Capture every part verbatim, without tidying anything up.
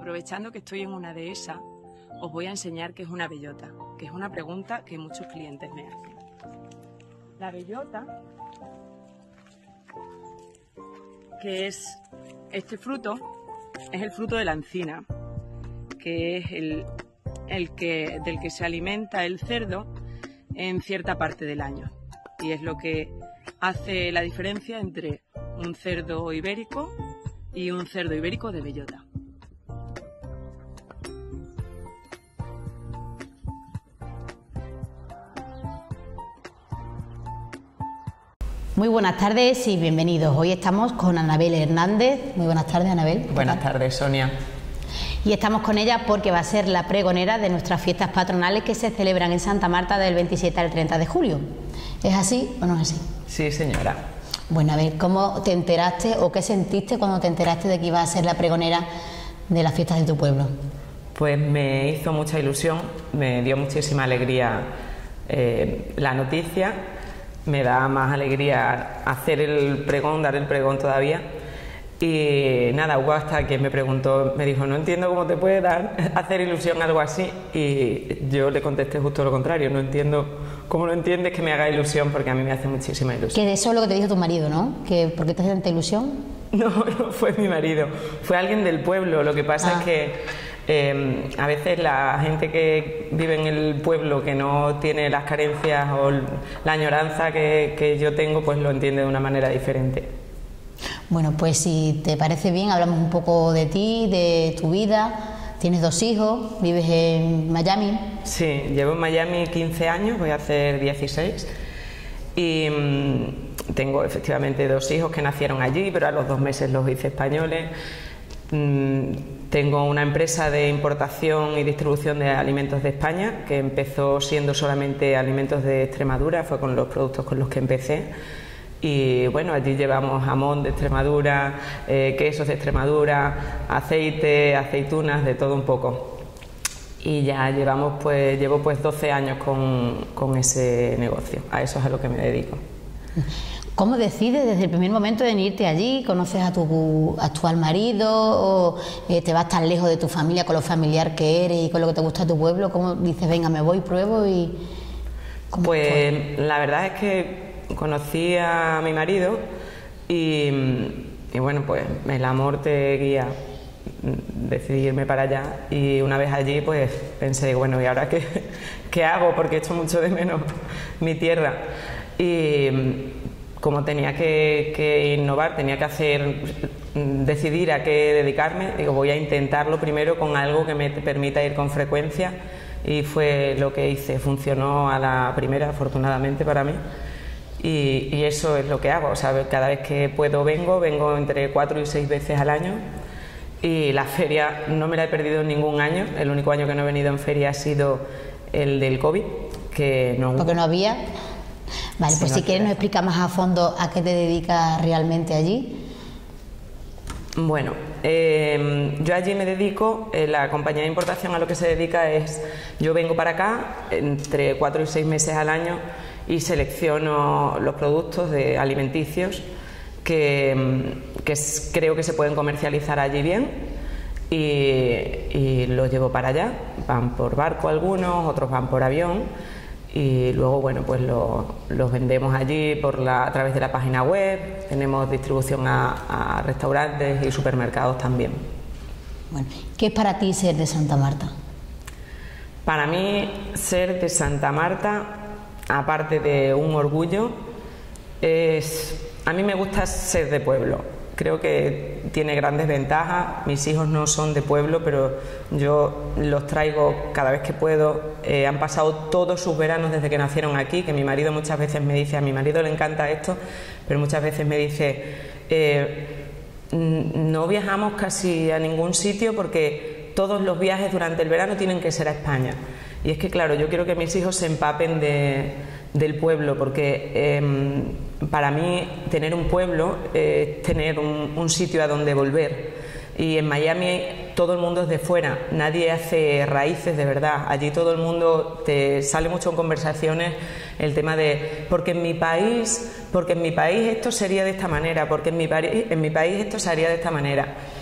Aprovechando que estoy en una dehesa, os voy a enseñar qué es una bellota, que es una pregunta que muchos clientes me hacen. La bellota, que es este fruto, es el fruto de la encina, que es el, el que, del que se alimenta el cerdo en cierta parte del año. Y es lo que hace la diferencia entre un cerdo ibérico y un cerdo ibérico de bellota. Muy buenas tardes y bienvenidos. Hoy estamos con Anabel Hernández. Muy buenas tardes, Anabel. Buenas tardes, Sonia. Y estamos con ella porque va a ser la pregonera de nuestras fiestas patronales que se celebran en Santa Marta del veintisiete al treinta de julio. ¿Es así o no es así? Sí, señora. Bueno, a ver, ¿cómo te enteraste o qué sentiste cuando te enteraste de que ibas a ser la pregonera de las fiestas de tu pueblo? Pues me hizo mucha ilusión, me dio muchísima alegría eh, la noticia. Me da más alegría hacer el pregón, dar el pregón todavía. Y nada, hubo hasta quien me preguntó, me dijo, no entiendo cómo te puede dar hacer ilusión algo así. Y yo le contesté justo lo contrario, no entiendo cómo no entiendes que me haga ilusión, porque a mí me hace muchísima ilusión. Que de eso es lo que te dijo tu marido, ¿no? Que ¿por qué te hace tanta ilusión? No, no fue mi marido, fue alguien del pueblo. Lo que pasa ah. es que Eh, a veces la gente que vive en el pueblo, que no tiene las carencias o la añoranza que, que yo tengo, pues lo entiende de una manera diferente. Bueno, pues si te parece bien, hablamos un poco de ti, de tu vida. Tienes dos hijos, vives en Miami. Sí, llevo en Miami quince años, voy a hacer dieciséis. Y mmm, tengo efectivamente dos hijos que nacieron allí, pero a los dos meses los hice españoles. Mmm, Tengo una empresa de importación y distribución de alimentos de España, que empezó siendo solamente alimentos de Extremadura, fue con los productos con los que empecé. Y bueno, allí llevamos jamón de Extremadura, eh, quesos de Extremadura, aceite, aceitunas, de todo un poco. Y ya llevamos pues, llevo pues doce años con, con ese negocio, a eso es a lo que me dedico. ¿Cómo decides desde el primer momento en irte allí? ¿Conoces a tu actual marido o eh, te vas tan lejos de tu familia con lo familiar que eres y con lo que te gusta tu pueblo? ¿Cómo dices, venga, me voy, pruebo y...? Pues fue? La verdad es que conocí a mi marido y, y bueno, pues el amor te guía, decidí irme para allá y una vez allí pues pensé, bueno, ¿y ahora qué, qué hago? Porque echo mucho de menos mi tierra. Y como tenía que, que innovar, tenía que hacer, decidir a qué dedicarme, digo, voy a intentarlo primero con algo que me permita ir con frecuencia y fue lo que hice, funcionó a la primera, afortunadamente para mí, y, y eso es lo que hago, o sea, cada vez que puedo vengo, vengo entre cuatro y seis veces al año y la feria no me la he perdido en ningún año, el único año que no he venido en feria ha sido el del COVID, que no... Porque no había... Vale, pues si quieres nos explica más a fondo a qué te dedicas realmente allí. Bueno, eh, yo allí me dedico, eh, la compañía de importación a lo que se dedica es, yo vengo para acá entre cuatro y seis meses al año y selecciono los productos de alimenticios que, que creo que se pueden comercializar allí bien y, y los llevo para allá, van por barco algunos, otros van por avión. Y luego, bueno, pues los lo vendemos allí por la, a través de la página web, tenemos distribución a, a restaurantes y supermercados también. Bueno, ¿qué es para ti ser de Santa Marta? Para mí, ser de Santa Marta, aparte de un orgullo, es... A mí me gusta ser de pueblo. Creo que tiene grandes ventajas. Mis hijos no son de pueblo, pero yo los traigo cada vez que puedo. Eh, han pasado todos sus veranos desde que nacieron aquí, que mi marido muchas veces me dice, a mi marido le encanta esto, pero muchas veces me dice, eh, no viajamos casi a ningún sitio porque todos los viajes durante el verano tienen que ser a España. Y es que, claro, yo quiero que mis hijos se empapen de, del pueblo, porque eh, para mí tener un pueblo es tener un, un sitio a donde volver. Y en Miami todo el mundo es de fuera, nadie hace raíces de verdad. Allí todo el mundo te sale mucho en conversaciones el tema de porque en mi país, porque en mi país esto sería de esta manera, porque en mi, en mi país esto se haría de esta manera.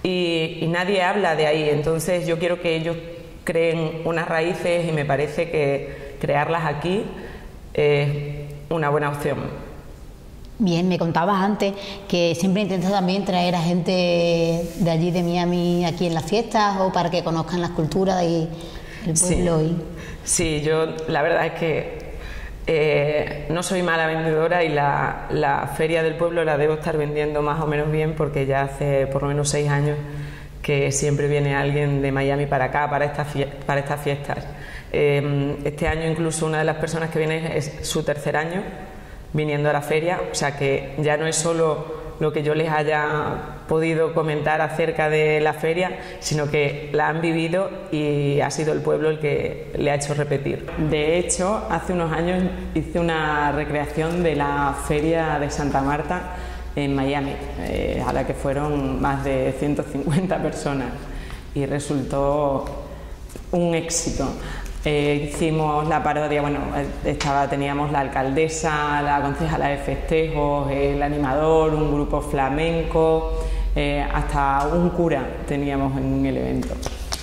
y, y nadie habla de ahí. Entonces yo quiero que ellos creen unas raíces y me parece que crearlas aquí es una buena opción. Bien, me contabas antes que siempre intentas también traer a gente de allí, de Miami, aquí en las fiestas, o para que conozcan las culturas y el pueblo. Sí, y... sí, yo la verdad es que eh, no soy mala vendedora y la, la feria del pueblo la debo estar vendiendo más o menos bien, porque ya hace por lo menos seis años que siempre viene alguien de Miami para acá, para estas, para estas fiestas. Eh, este año incluso una de las personas que viene es su tercer año viniendo a la feria, o sea que ya no es solo lo que yo les haya podido comentar acerca de la feria, sino que la han vivido y ha sido el pueblo el que le ha hecho repetir. De hecho, hace unos años hice una recreación de la feria de Santa Marta en Miami, eh, a la que fueron más de ciento cincuenta personas y resultó un éxito. Eh, hicimos la parodia, bueno, estaba, teníamos la alcaldesa, la concejala de festejos, el animador, un grupo flamenco, eh, hasta un cura teníamos en el evento.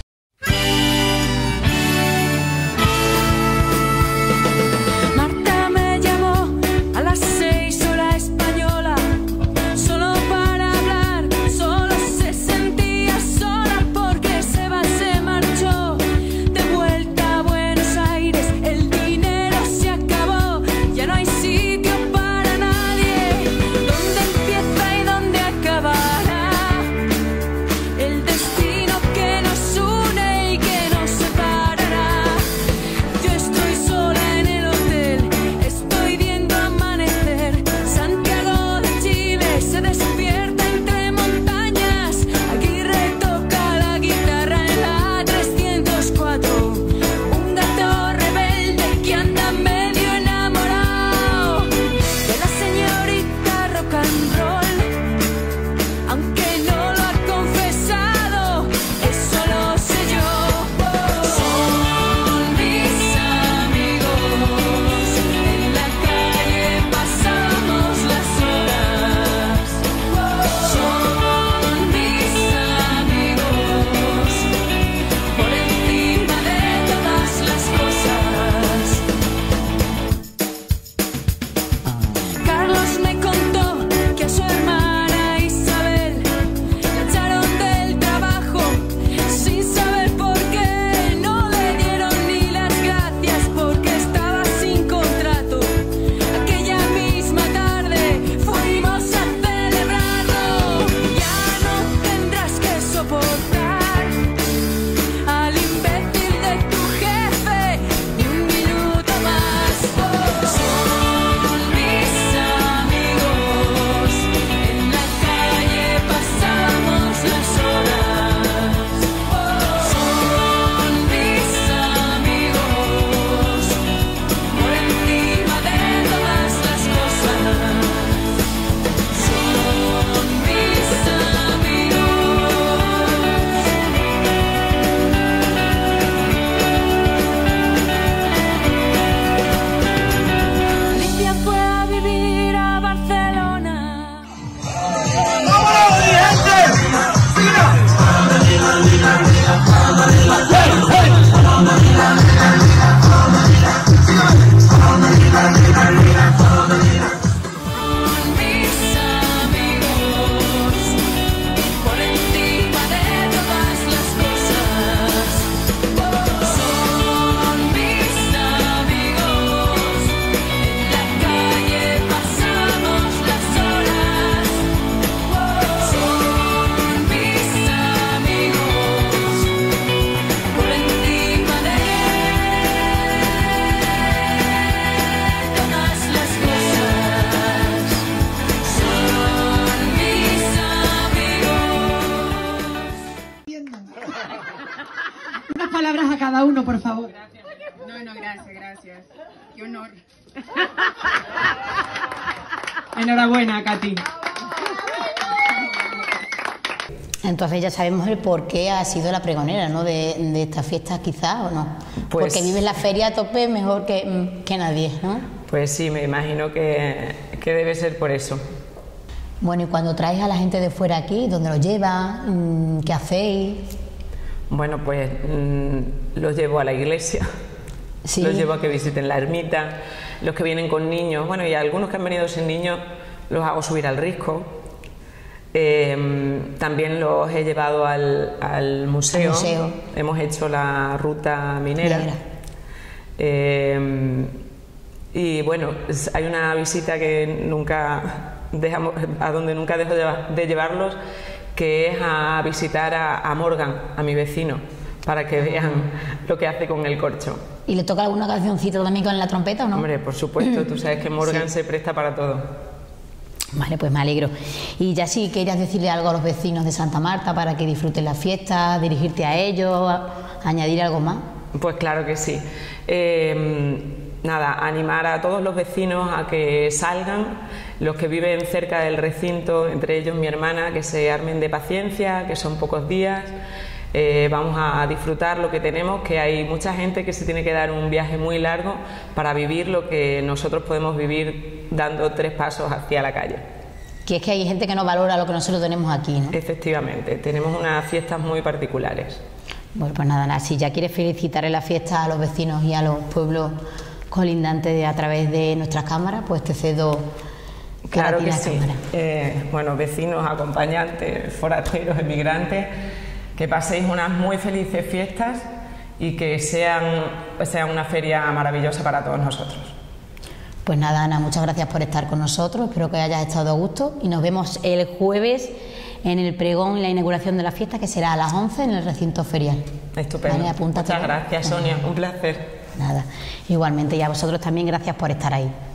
palabras a cada uno, por favor. Gracias. No, no, gracias, gracias. Qué honor. Enhorabuena, Katy. Entonces ya sabemos el por qué ha sido la pregonera, ¿no? De, de esta fiesta, quizás, ¿o no? Pues, porque vives la feria a tope mejor que, que nadie, ¿no? Pues sí, me imagino que, que debe ser por eso. Bueno, y cuando traes a la gente de fuera aquí, ¿dónde los llevas? ¿Qué hacéis? Bueno, pues mmm, los llevo a la iglesia, sí. Los llevo a que visiten la ermita, los que vienen con niños, bueno, y algunos que han venido sin niños los hago subir al Risco. Eh, también los he llevado al, al museo. museo, hemos hecho la ruta minera. minera. Eh, y bueno, hay una visita que nunca dejamos, a donde nunca dejo de, de llevarlos, que es a visitar a, a Morgan, a mi vecino, para que vean lo que hace con el corcho. ¿Y le toca alguna cancioncita también con la trompeta o no? Hombre, por supuesto, tú sabes que Morgan sí. se presta para todo. Vale, pues me alegro. Y ya si querías decirle algo a los vecinos de Santa Marta para que disfruten la fiesta, dirigirte a ellos, a, añadir algo más. Pues claro que sí. Eh, nada, animar a todos los vecinos a que salgan, los que viven cerca del recinto, entre ellos mi hermana, que se armen de paciencia, que son pocos días. Eh, vamos a disfrutar lo que tenemos, que hay mucha gente que se tiene que dar un viaje muy largo para vivir lo que nosotros podemos vivir dando tres pasos hacia la calle. Que es que hay gente que no valora lo que nosotros tenemos aquí, ¿no? Efectivamente, tenemos unas fiestas muy particulares. Bueno, pues nada, si ya quieres felicitar en la fiesta a los vecinos y a los pueblos colindantes a través de nuestras cámaras, pues te cedo claro que sí. Eh, bueno, vecinos, acompañantes, forasteros, emigrantes, que paséis unas muy felices fiestas y que sean, sean una feria maravillosa para todos nosotros. Pues nada, Ana, muchas gracias por estar con nosotros, espero que hayas estado a gusto y nos vemos el jueves en el pregón y la inauguración de la fiesta, que será a las once en el recinto ferial. Estupendo. Vale, apúntate. Muchas gracias, Sonia, un placer. Nada, igualmente, y a vosotros también gracias por estar ahí.